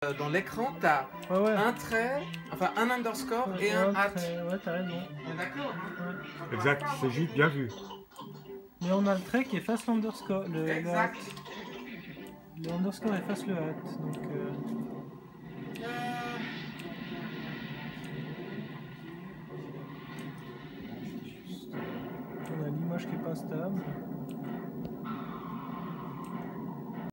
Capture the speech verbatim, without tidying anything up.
Euh, dans l'écran, t'as Ouais, ouais. un trait, enfin un underscore Ouais, et un ouais, at. très- Ouais, t'as raison. On est d'accord, hein? Ouais. Exact, c'est juste bien vu. Mais on a le trait qui efface l'underscore. Le, le hat. Exact. Le underscore efface le hat. Donc. Euh... Euh, On a l'image qui est pas stable.